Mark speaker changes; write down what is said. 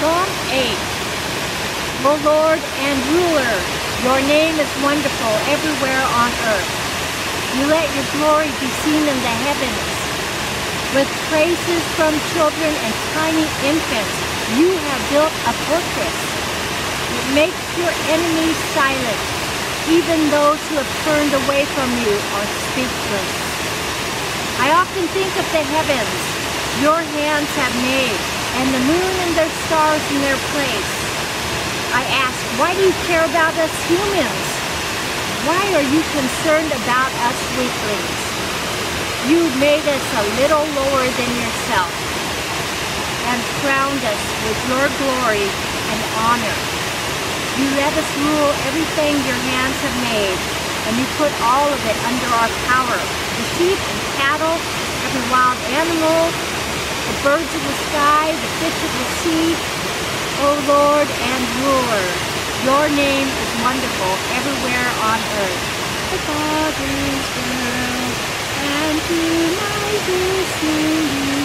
Speaker 1: Psalm 8. O Lord and ruler, your name is wonderful everywhere on earth. You let your glory be seen in the heavens. With praises from children and tiny infants, you have built a fortress. It makes your enemies silent. Even those who have turned away from you are speechless. I often think of the heavens your hands have made, and the moon and their stars in their place. I ask, why do you care about us humans? Why are you concerned about us weaklings? You made us a little lower than yourself and crowned us with your glory and honor. You let us rule everything your hands have made, and you put all of it under our power. The sheep and cattle, every wild animal, the birds of the sky, the fish of the sea. O Lord and ruler, your name is wonderful everywhere on earth. The God is world, and to my singing.